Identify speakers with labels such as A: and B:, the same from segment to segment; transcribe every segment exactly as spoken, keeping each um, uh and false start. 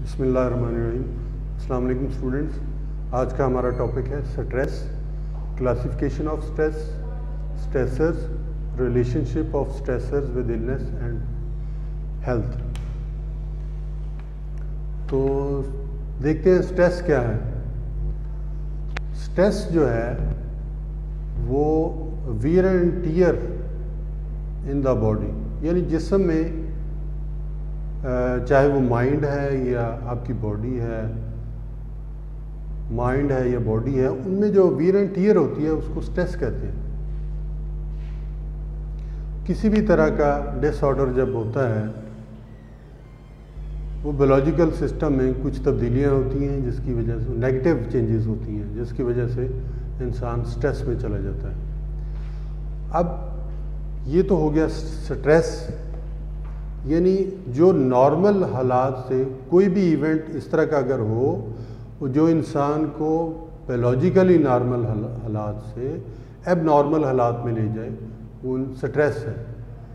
A: बिस्मिल्लाहिर्रहमानिर्रहीम। अस्सलाम वालेकुम स्टूडेंट्स। आज का हमारा टॉपिक है stress, classification of stress, stressors, relationship of stressors with illness and health. तो देखते हैं स्ट्रेस क्या है। स्ट्रेस जो है वो wear and tear in the body, यानी जिस्म में, चाहे वो माइंड है या आपकी बॉडी है, माइंड है या बॉडी है, उनमें जो वियर एंड टियर होती है उसको स्ट्रेस कहते हैं। किसी भी तरह का डिसऑर्डर जब होता है वो बायोलॉजिकल सिस्टम में कुछ तब्दीलियां होती हैं जिसकी वजह से नेगेटिव चेंजेस होती हैं, जिसकी वजह से इंसान स्ट्रेस में चला जाता है। अब ये तो हो गया स्ट्रेस, यानी जो नॉर्मल हालात से कोई भी इवेंट इस तरह का अगर हो जो इंसान को बायोलॉजिकली नॉर्मल हालात से एब नॉर्मल हालात में ले जाए, वो स्ट्रेस है।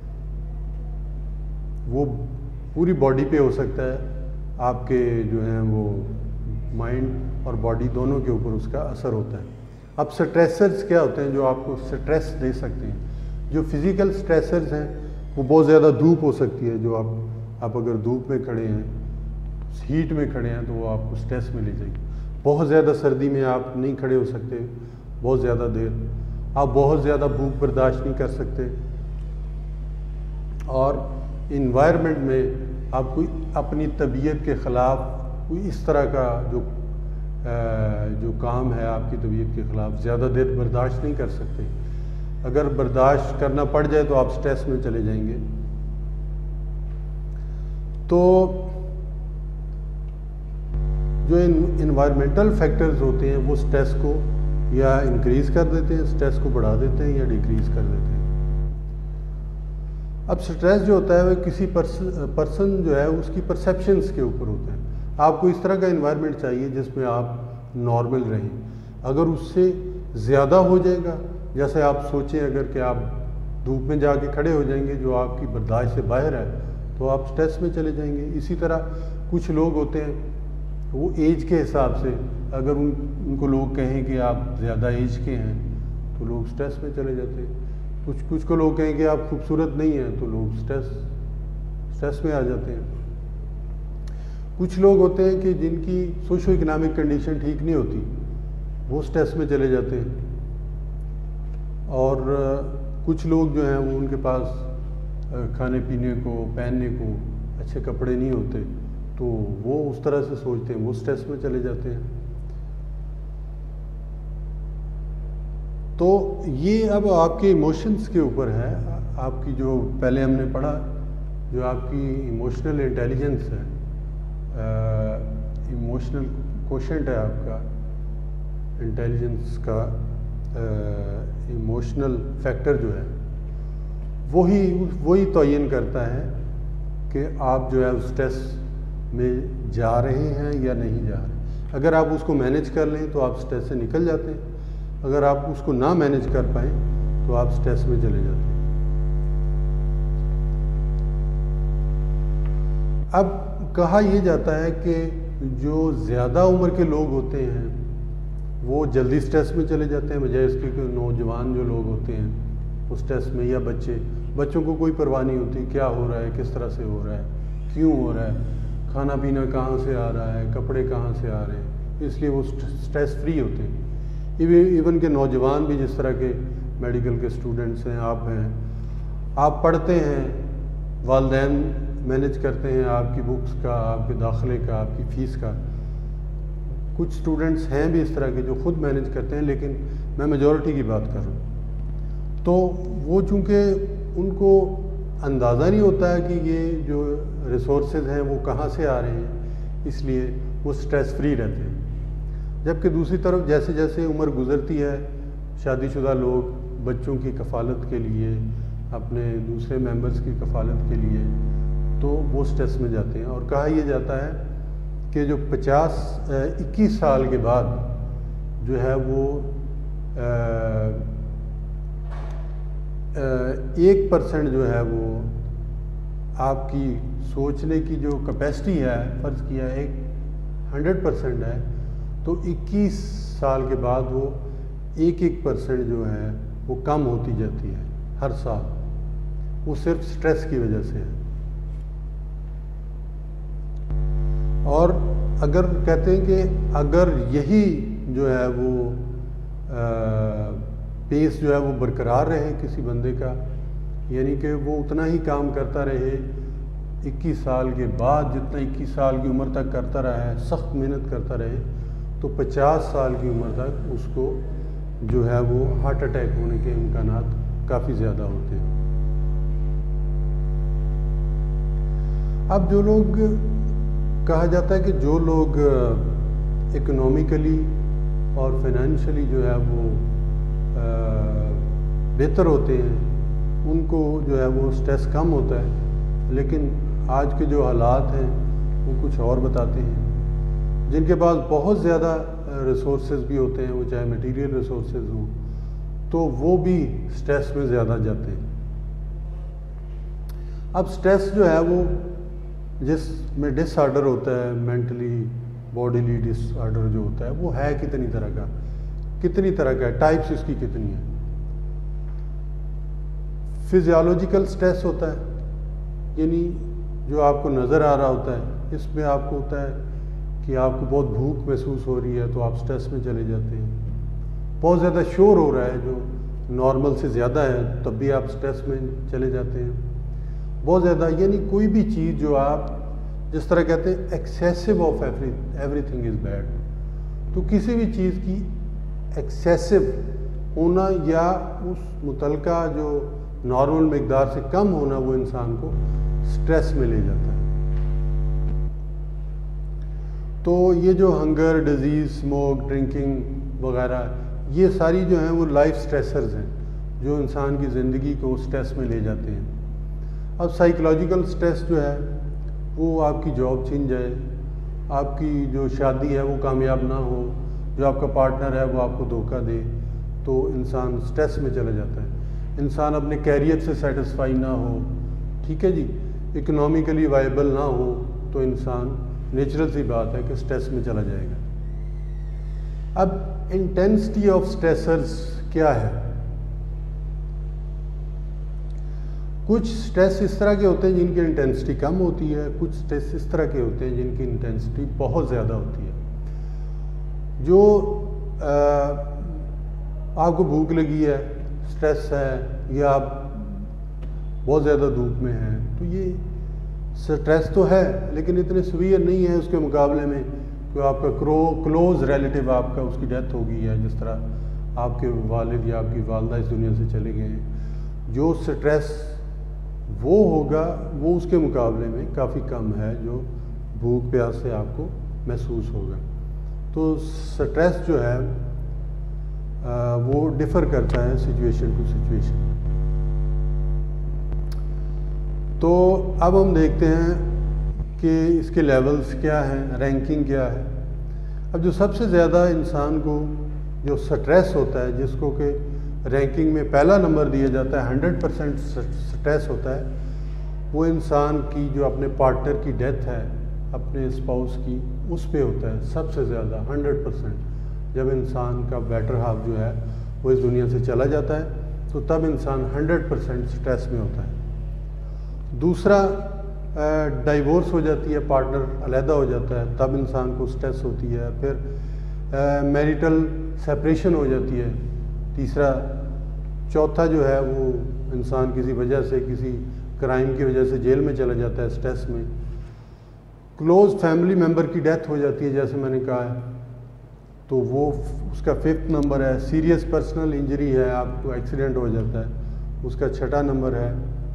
A: वो पूरी बॉडी पे हो सकता है, आपके जो हैं वो माइंड और बॉडी दोनों के ऊपर उसका असर होता है। अब स्ट्रेसर्स क्या होते हैं जो आपको स्ट्रेस दे सकते हैं? जो फिज़िकल स्ट्रेसर्स हैं वो बहुत ज़्यादा धूप हो सकती है। जो आप आप अगर धूप में खड़े हैं, हीट में खड़े हैं, तो वो आपको स्ट्रेस में ले जाएगी। बहुत ज़्यादा सर्दी में आप नहीं खड़े हो सकते बहुत ज़्यादा देर, आप बहुत ज़्यादा भूख बर्दाश्त नहीं कर सकते, और इन्वायरमेंट में आप कोई अपनी तबीयत के ख़िलाफ़ कोई इस तरह का जो जो काम है आपकी तबीयत के ख़िलाफ़ ज़्यादा देर बर्दाश्त नहीं कर सकते। अगर बर्दाश्त करना पड़ जाए तो आप स्ट्रेस में चले जाएंगे। तो जो इन्वायरमेंटल फैक्टर्स होते हैं वो स्ट्रेस को या इंक्रीज़ कर देते हैं, स्ट्रेस को बढ़ा देते हैं या डिक्रीज़ कर देते हैं। अब स्ट्रेस जो होता है वो किसी पर्सन जो है उसकी परसेप्शंस के ऊपर होता है। आपको इस तरह का इन्वायरमेंट चाहिए जिसमें आप नॉर्मल रहें। अगर उससे ज़्यादा हो जाएगा, जैसे आप सोचें अगर कि आप धूप में जाके खड़े हो जाएंगे जो आपकी बर्दाश्त से बाहर है, तो आप स्ट्रेस में चले जाएंगे। इसी तरह कुछ लोग होते हैं वो एज के हिसाब से, अगर उन उनको लोग कहें कि आप ज़्यादा एज के हैं तो लोग स्ट्रेस में चले जाते हैं। कुछ कुछ को लोग कहें कि आप खूबसूरत नहीं हैं तो लोग स्ट्रेस स्ट्रेस में आ जाते हैं। कुछ लोग होते हैं कि जिनकी सोशो इकोनॉमिक कंडीशन ठीक नहीं होती, वो स्ट्रेस में चले जाते हैं। और कुछ लोग जो हैं वो उनके पास खाने पीने को, पहनने को अच्छे कपड़े नहीं होते, तो वो उस तरह से सोचते हैं, वो स्ट्रेस में चले जाते हैं। तो ये अब आपके इमोशंस के ऊपर है। आपकी जो पहले हमने पढ़ा, जो आपकी इमोशनल इंटेलिजेंस है, इमोशनल कोशेंट है आपका इंटेलिजेंस का, इमोशनल फैक्टर जो है वही वही तयन करता है कि आप जो है स्ट्रेस में जा रहे हैं या नहीं जा रहे। अगर आप उसको मैनेज कर लें तो आप स्ट्रेस से निकल जाते हैं, अगर आप उसको ना मैनेज कर पाएँ तो आप स्ट्रेस में चले जाते हैं। अब कहा यह जाता है कि जो ज़्यादा उम्र के लोग होते हैं वो जल्दी स्ट्रेस में चले जाते हैं, बजाय इसके कि नौजवान जो लोग होते हैं वो स्ट्रेस में, या बच्चे बच्चों को कोई परवाह नहीं होती क्या हो रहा है, किस तरह से हो रहा है, क्यों हो रहा है, खाना पीना कहाँ से आ रहा है, कपड़े कहाँ से आ रहे हैं, इसलिए वो स्ट्रेस फ्री होते हैं। इवन के नौजवान भी, जिस तरह के मेडिकल के स्टूडेंट्स हैं, आप हैं, आप पढ़ते हैं, वालिदैन मैनेज करते हैं आपकी बुक्स का, आपके दाखिले का, आपकी फ़ीस का। कुछ स्टूडेंट्स हैं भी इस तरह के जो ख़ुद मैनेज करते हैं, लेकिन मैं मेजॉरिटी की बात कर रहा हूँ। तो वो चूँकि उनको अंदाज़ा नहीं होता है कि ये जो रिसोर्सेज हैं वो कहाँ से आ रहे हैं, इसलिए वो स्ट्रेस फ्री रहते हैं। जबकि दूसरी तरफ जैसे जैसे उम्र गुज़रती है, शादीशुदा लोग बच्चों की कफ़ालत के लिए, अपने दूसरे मेंबर्स की कफ़ालत के लिए, तो वो स्ट्रेस में जाते हैं। और कहा यह जाता है कि जो पचास इक्कीस साल के बाद जो है वो एक परसेंट जो है वो आपकी सोचने की जो कैपेसिटी है, फ़र्ज़ किया एक हंड्रेड परसेंट है, तो इक्कीस साल के बाद वो एक एक परसेंट जो है वो कम होती जाती है हर साल। वो सिर्फ स्ट्रेस की वजह से है। और अगर कहते हैं कि अगर यही जो है वो पेस जो है वो बरकरार रहे किसी बंदे का, यानी कि वो उतना ही काम करता रहे इक्कीस साल के बाद जितना इक्कीस साल की उम्र तक करता रहा है, सख्त मेहनत करता रहे, तो पचास साल की उम्र तक उसको जो है वो हार्ट अटैक होने के इम्कानात काफ़ी ज़्यादा होते हैं। अब जो लोग, कहा जाता है कि जो लोग इकोनॉमिकली और फाइनेंशियली जो है वो बेहतर होते हैं, उनको जो है वो स्ट्रेस कम होता है। लेकिन आज के जो हालात हैं वो कुछ और बताते हैं। जिनके पास बहुत ज़्यादा रिसोर्सेज भी होते हैं, वो चाहे मटेरियल रिसोर्सेज हों, तो वो भी स्ट्रेस में ज़्यादा जाते हैं। अब स्ट्रेस जो है वो जिसमें डिसऑर्डर होता है, मेंटली बॉडीली डिसऑर्डर जो होता है, वो है कितनी तरह का, कितनी तरह का है, टाइप्स इसकी कितनी है। फिजियोलॉजिकल स्ट्रेस होता है, यानी जो आपको नज़र आ रहा होता है, इसमें आपको होता है कि आपको बहुत भूख महसूस हो रही है तो आप स्ट्रेस में चले जाते हैं। बहुत ज़्यादा शोर हो रहा है जो नॉर्मल से ज़्यादा है, तब भी आप स्ट्रेस में चले जाते हैं। बहुत ज़्यादा, यानी कोई भी चीज़ जो आप, जिस तरह कहते हैं excessive of every everything is bad, तो किसी भी चीज़ की एक्सेसिव होना या उस मुतलका जो नॉर्मल मिकदार से कम होना, वो इंसान को स्ट्रेस में ले जाता है। तो ये जो हंगर, डिजीज़, स्मोक, ड्रिंकिंग वगैरह, ये सारी जो हैं वो लाइफ स्ट्रेसर्स हैं जो इंसान की ज़िंदगी को स्ट्रेस में ले जाते हैं। अब साइकोलॉजिकल स्ट्रेस जो है वो आपकी जॉब छीन जाए, आपकी जो शादी है वो कामयाब ना हो, जो आपका पार्टनर है वो आपको धोखा दे, तो इंसान स्ट्रेस में चला जाता है। इंसान अपने कैरियर से सेटिस्फाई ना हो, ठीक है जी, इकोनॉमिकली वायबल ना हो, तो इंसान, नेचुरल सी बात है कि स्ट्रेस में चला जाएगा। अब इंटेंसिटी ऑफ स्ट्रेसर्स क्या है? कुछ स्ट्रेस इस तरह के होते हैं जिनकी इंटेंसिटी कम होती है, कुछ स्ट्रेस इस तरह के होते हैं जिनकी इंटेंसिटी बहुत ज़्यादा होती है। जो आ, आपको भूख लगी है, स्ट्रेस है, या आप बहुत ज़्यादा धूप में हैं, तो ये स्ट्रेस तो है लेकिन इतने सीवियर नहीं है उसके मुकाबले में कि आपका क्रो क्लोज रिलेटिव आपका उसकी डेथ हो गई है, जिस तरह आपके वालिद या आपकी वालदा इस दुनिया से चले गए हैं। जो स्ट्रेस वो होगा वो उसके मुकाबले में काफ़ी कम है जो भूख प्यास से आपको महसूस होगा। तो स्ट्रेस जो है आ, वो डिफ़र करता है सिचुएशन टू सिचुएशन। तो अब हम देखते हैं कि इसके लेवल्स क्या हैं, रैंकिंग क्या है। अब जो सबसे ज़्यादा इंसान को जो स्ट्रेस होता है, जिसको कि रैंकिंग में पहला नंबर दिया जाता है, हंड्रेड परसेंट स्ट्रेस होता है, वो इंसान की जो अपने पार्टनर की डेथ है, अपने स्पाउस की, उस पे होता है सबसे ज़्यादा, हंड्रेड परसेंट। जब इंसान का बेटर हाफ जो है वो इस दुनिया से चला जाता है, तो तब इंसान हंड्रेड परसेंट स्ट्रेस में होता है। दूसरा, डाइवोर्स हो जाती है, पार्टनर अलहदा हो जाता है, तब इंसान को स्ट्रेस होती है। फिर मैरिटल सेपरेशन हो जाती है। तीसरा, चौथा जो है वो इंसान किसी वजह से, किसी क्राइम की वजह से जेल में चला जाता है स्ट्रेस में। क्लोज फैमिली मेम्बर की डेथ हो जाती है, जैसे मैंने कहा है, तो वो उसका फिफ्थ नंबर है। सीरियस पर्सनल इंजरी है, आपको एक्सीडेंट हो जाता है, उसका छठा नंबर है।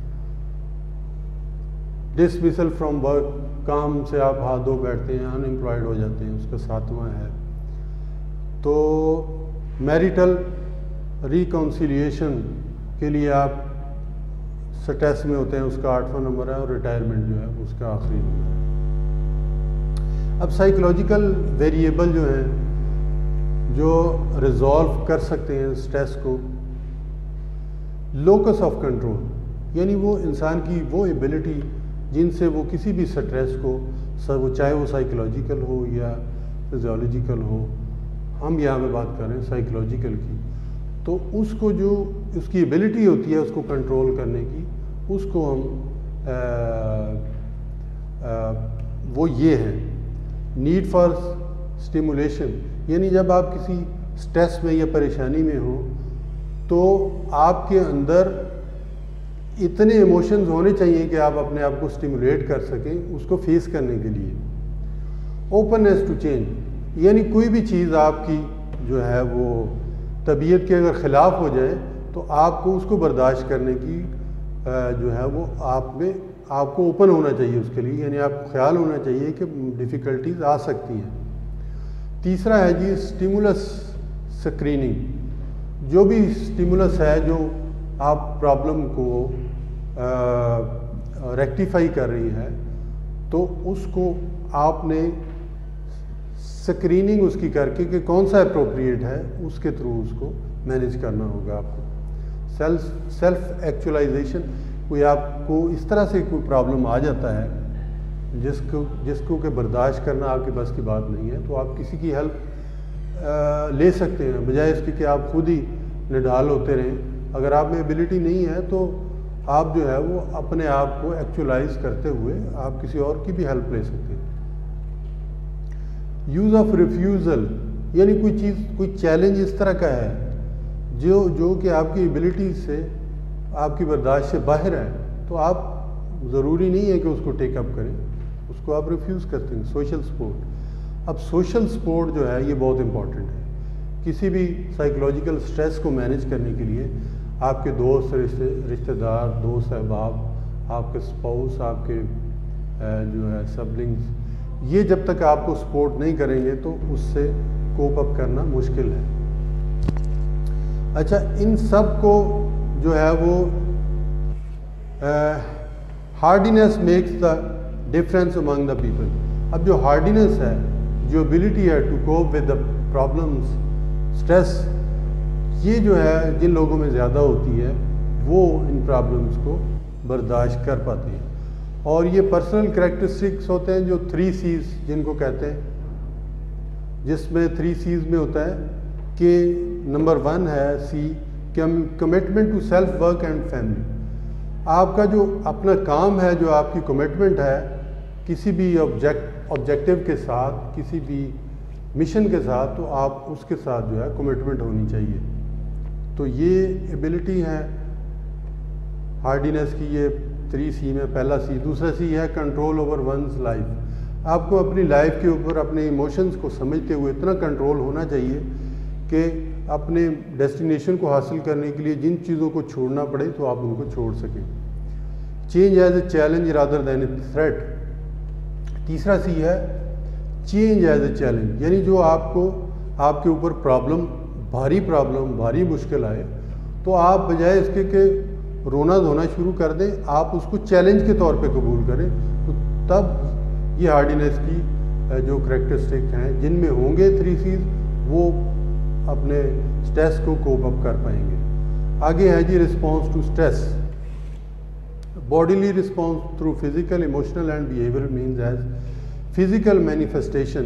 A: डिसमिसल फ्रॉम वर्क, काम से आप हाथ धो बैठते हैं, अनएम्प्लॉयड हो जाते हैं, उसका सातवां है। तो मैरिटल रिकॉन्सिलिएशन के लिए आप स्ट्रेस में होते हैं, उसका आठवां नंबर है। और रिटायरमेंट जो है उसका आखिरी नंबर है। अब साइकोलॉजिकल वेरिएबल जो हैं जो रिजॉल्व कर सकते हैं स्ट्रेस को, लोकस ऑफ कंट्रोल, यानी वो इंसान की वो एबिलिटी जिनसे वो किसी भी स्ट्रेस को, वो चाहे वो साइकोलॉजिकल हो या फिजियोलॉजिकल हो, हम यहाँ पे बात कर रहे हैं साइकोलॉजिकल की, तो उसको जो उसकी एबिलिटी होती है उसको कंट्रोल करने की, उसको हम आ, आ, वो ये है नीड फॉर स्टिमुलेशन। यानी जब आप किसी स्ट्रेस में या परेशानी में हो तो आपके अंदर इतने इमोशंस होने चाहिए कि आप अपने आप को स्टिमुलेट कर सकें उसको फेस करने के लिए। ओपननेस टू चेंज, यानी कोई भी चीज़ आपकी जो है वो तबीयत के अगर ख़िलाफ़ हो जाए तो आपको उसको बर्दाश्त करने की जो है वो आप में आपको ओपन होना चाहिए उसके लिए, यानी आपको ख्याल होना चाहिए कि डिफ़िकल्टीज आ सकती हैं। तीसरा है जी स्टिमुलस स्क्रीनिंग। जो भी स्टिमुलस है जो आप प्रॉब्लम को रेक्टिफाई कर रही है तो उसको आपने स्क्रीनिंग उसकी करके कि कौन सा अप्रोप्रिएट है उसके थ्रू उसको मैनेज करना होगा आपको। सेल्फ सेल्फ एक्चुअलाइजेशन, कोई आपको इस तरह से कोई प्रॉब्लम आ जाता है जिसको जिसको कि बर्दाश्त करना आपके बस की बात नहीं है, तो आप किसी की हेल्प ले सकते हैं बजाय इसके कि आप खुद ही निढाल होते रहें। अगर आप में एबिलिटी नहीं है तो आप जो है वो अपने आप को एक्चुअलाइज करते हुए आप किसी और की भी हेल्प ले सकते हैं। यूज़ ऑफ रिफ्यूज़ल, यानी कोई चीज़ कोई चैलेंज इस तरह का है जो जो कि आपकी एबिलिटी से आपकी बर्दाश्त से बाहर है, तो आप ज़रूरी नहीं है कि उसको टेकअप करें, उसको आप रिफ्यूज़ करते हैं। सोशल सपोर्ट, अब सोशल सपोर्ट जो है ये बहुत इंपॉर्टेंट है। किसी भी साइकोलॉजिकल स्ट्रेस को मैनेज करने के लिए आपके दोस्त, रिश्ते रिश्तेदार, दोस्त अहबाब, आपके स्पाउस, आपके जो है सब्लिंग्स, ये जब तक आपको सपोर्ट नहीं करेंगे तो उससे कोप अप करना मुश्किल है। अच्छा, इन सब को जो है वो hardiness makes the difference among the people. अब जो हार्डीनेस है, जो एबिलिटी है to cope with the problems, stress, ये जो है जिन लोगों में ज़्यादा होती है वो इन प्रॉब्लम्स को बर्दाश्त कर पाते हैं। और ये पर्सनल करैक्टरिस्टिक्स होते हैं जो थ्री सीज जिनको कहते हैं, जिसमें थ्री सीज में होता है कि नंबर वन है C, commitment to self work and family. आपका जो अपना काम है, जो आपकी कमिटमेंट है किसी भी ऑब्जेक्ट ऑब्जेक्टिव के साथ, किसी भी मिशन के साथ, तो आप उसके साथ जो है कमिटमेंट होनी चाहिए। तो ये एबिलिटी है हार्डीनेस की, ये थ्री सी में पहला सी। दूसरा सी है कंट्रोल ओवर वंस लाइफ। आपको अपनी लाइफ के ऊपर अपने इमोशंस को समझते हुए इतना कंट्रोल होना चाहिए कि अपने डेस्टिनेशन को हासिल करने के लिए जिन चीज़ों को छोड़ना पड़े तो आप उनको छोड़ सकें। Change as a challenge rather than a threat. तीसरा सी है चेंज एज ए चैलेंज, यानी जो आपको आपके ऊपर प्रॉब्लम, भारी प्रॉब्लम, भारी मुश्किल आए तो आप बजाय इसके कि रोना धोना शुरू कर दें, आप उसको चैलेंज के तौर पे कबूल करें। तो तब ये हार्डीनेस की जो करैक्टरिस्टिक हैं जिनमें होंगे थ्री सीज, वो अपने स्ट्रेस को कोप अप कर पाएंगे। आगे है जी response to stress. Bodily response through physical, emotional and behaviour means as physical manifestation.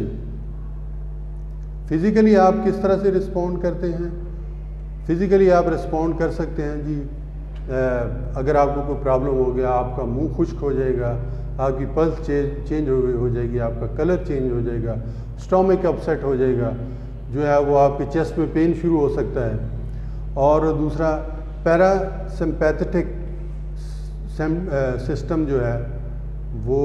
A: Physically आप किस तरह से रिस्पॉन्ड करते हैं? फिजिकली आप रिस्पॉन्ड कर सकते हैं जी, अगर आपको कोई प्रॉब्लम हो गया, आपका मुंह खुश्क हो जाएगा, आपकी पल्स चेंज चेंज हो हो जाएगी, आपका कलर चेंज हो जाएगा, स्टोमक अपसेट हो जाएगा, जो है वो आपके चेस्ट में पेन शुरू हो सकता है। और दूसरा पैरासिम्पैथेटिक सिस्टम जो है वो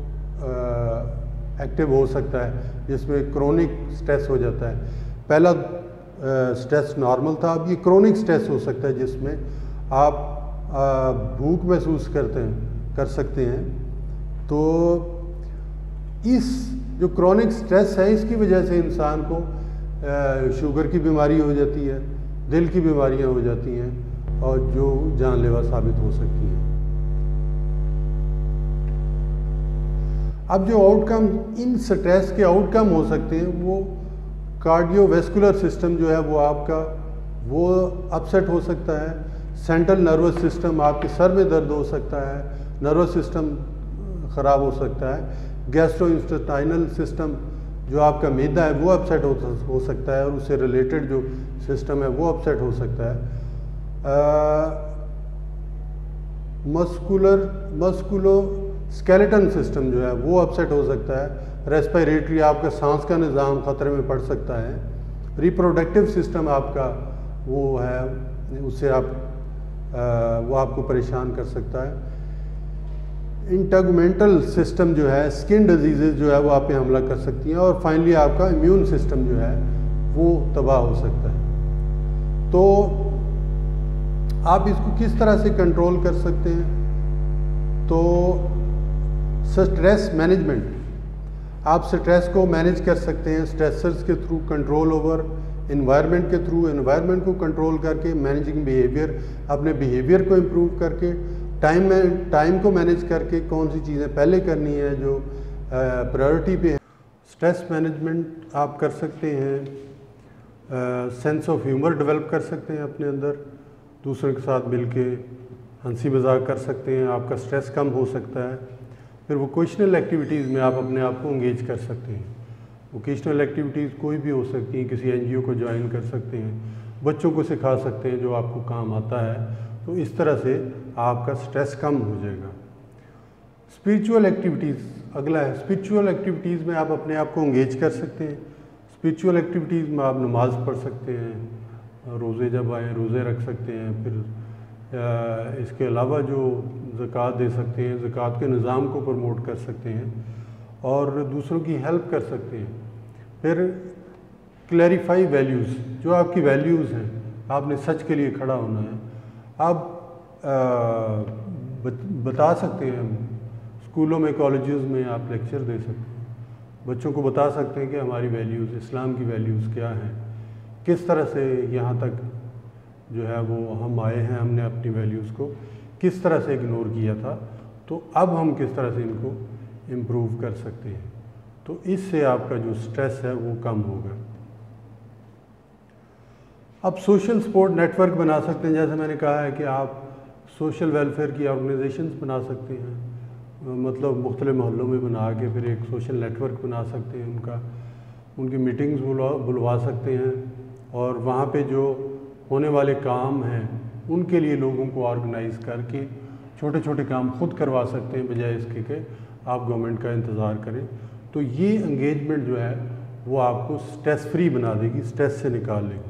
A: एक्टिव हो सकता है, जिसमें क्रोनिक स्ट्रेस हो जाता है। पहला स्ट्रेस नॉर्मल था, अब ये क्रोनिक स्ट्रेस हो सकता है जिसमें आप भूख महसूस करते हैं कर सकते हैं। तो इस जो क्रोनिक स्ट्रेस है इसकी वजह से इंसान को शुगर की बीमारी हो जाती है, दिल की बीमारियां हो जाती हैं और जो जानलेवा साबित हो सकती हैं। अब जो आउटकम इन स्ट्रेस के आउटकम हो सकते हैं वो कार्डियोवैस्कुलर सिस्टम जो है वो आपका वो अपसेट हो सकता है। सेंट्रल नर्वस सिस्टम, आपके सर में दर्द हो सकता है, नर्वस सिस्टम ख़राब हो सकता है। गैस्ट्रोइंटेस्टाइनल सिस्टम जो आपका मैदा है वो अपसेट हो, हो सकता है और उससे रिलेटेड जो सिस्टम है वो अपसेट हो सकता है। मस्कुलर मस्कुलो स्केलेटन सिस्टम जो है वो अपसेट हो सकता है। रेस्पिरेटरी आपका सांस का निज़ाम ख़तरे में पड़ सकता है। रिप्रोडक्टिव सिस्टम आपका वो है, उससे आप आ, वो आपको परेशान कर सकता है। इंटेगुमेंटल सिस्टम जो है, स्किन डिजीज़ जो है वो आप पे हमला कर सकती हैं। और फाइनली आपका इम्यून सिस्टम जो है वो तबाह हो सकता है। तो आप इसको किस तरह से कंट्रोल कर सकते हैं? तो स्ट्रेस मैनेजमेंट, आप स्ट्रेस को मैनेज कर सकते हैं स्ट्रेसर्स के थ्रू, कंट्रोल ओवर इन्वायरमेंट के थ्रू, इन्वायरमेंट को कंट्रोल करके, मैनेजिंग बिहेवियर, अपने बिहेवियर को इम्प्रूव करके, टाइम में टाइम को मैनेज करके कौन सी चीज़ें पहले करनी है जो प्रायोरिटी पे है। स्ट्रेस मैनेजमेंट आप कर सकते हैं, सेंस ऑफ ह्यूमर डेवलप कर सकते हैं अपने अंदर, दूसरों के साथ मिलके हंसी मजाक कर सकते हैं, आपका स्ट्रेस कम हो सकता है। फिर वोकेशनल एक्टिविटीज़ में आप अपने आप को इंगेज कर सकते हैं। वोकेशनल एक्टिविटीज़ कोई भी हो सकती हैं, किसी एनजीओ को ज्वाइन कर सकते हैं, बच्चों को सिखा सकते हैं जो आपको काम आता है, तो इस तरह से आपका स्ट्रेस कम हो जाएगा। स्पिरिचुअल एक्टिविटीज़ अगला है। स्पिरिचुअल एक्टिविटीज़ में आप अपने आप को इंगेज कर सकते हैं। स्पिरिचुअल एक्टिविटीज़ में आप नमाज पढ़ सकते हैं, रोज़े जब आए रोज़े रख सकते हैं, फिर इसके अलावा जो ज़कात दे सकते हैं, ज़कात के निज़ाम को प्रमोट कर सकते हैं और दूसरों की हेल्प कर सकते हैं। फिर क्लैरिफाई वैल्यूज़, जो आपकी वैल्यूज़ हैं, आपने सच के लिए खड़ा होना है। आप बता सकते हैं, स्कूलों में कॉलेजेस में आप लेक्चर दे सकते हैं, बच्चों को बता सकते हैं कि हमारी वैल्यूज़, इस्लाम की वैल्यूज़ क्या हैं, किस तरह से यहाँ तक जो है वो हम आए हैं, हमने अपनी वैल्यूज़ को किस तरह से इग्नोर किया था, तो अब हम किस तरह से इनको इम्प्रूव कर सकते हैं। तो इससे आपका जो स्ट्रेस है वो कम होगा। अब सोशल सपोर्ट नेटवर्क बना सकते हैं, जैसे मैंने कहा है कि आप सोशल वेलफेयर की ऑर्गेनाइजेशंस बना सकते हैं, मतलब मुख्तलिफ मोहल्लों में बना के फिर एक सोशल नेटवर्क बना सकते हैं, उनका उनकी मीटिंग्स बुलवा बुलवा सकते हैं और वहाँ पे जो होने वाले काम हैं उनके लिए लोगों को ऑर्गेनाइज़ करके छोटे छोटे काम खुद करवा सकते हैं, बजाय इसके कि आप गवर्नमेंट का इंतज़ार करें। तो ये एंगेजमेंट जो है वो आपको स्ट्रेस फ्री बना देगी, स्ट्रेस से निकाल लेगी।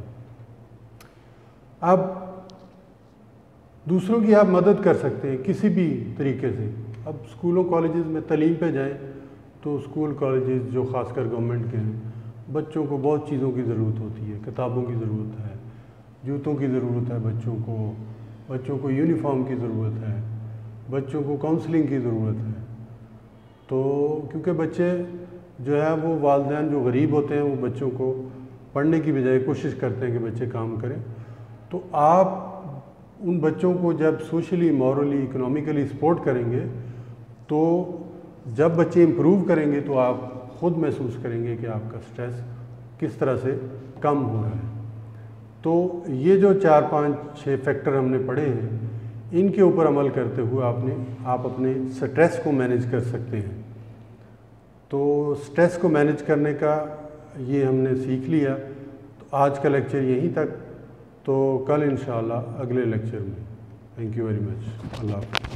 A: अब दूसरों की आप मदद कर सकते हैं किसी भी तरीके से। अब स्कूलों कॉलेजेस में तालीम पे जाएं तो स्कूल कॉलेजेस जो ख़ासकर गवर्नमेंट के हैं, बच्चों को बहुत चीज़ों की ज़रूरत होती है, किताबों की ज़रूरत है, जूतों की ज़रूरत है, बच्चों को बच्चों को यूनिफॉर्म की ज़रूरत है, बच्चों को काउंसलिंग की ज़रूरत है। तो क्योंकि बच्चे जो है वो वालिदैन जो गरीब होते हैं वो बच्चों को पढ़ने की बजाय कोशिश करते हैं कि बच्चे काम करें। तो आप उन बच्चों को जब सोशली, मॉरली, इकोनॉमिकली सपोर्ट करेंगे तो जब बच्चे इम्प्रूव करेंगे तो आप ख़ुद महसूस करेंगे कि आपका स्ट्रेस किस तरह से कम हो रहा है। तो ये जो चार पाँच छः फैक्टर हमने पढ़े हैं, इनके ऊपर अमल करते हुए आपने आप अपने स्ट्रेस को मैनेज कर सकते हैं। तो स्ट्रेस को मैनेज करने का ये हमने सीख लिया। तो आज का लेक्चर यहीं तक, तो कल इंशाअल्लाह अगले लेक्चर में। Thank you very much. अल्लाह हाफ़िज़।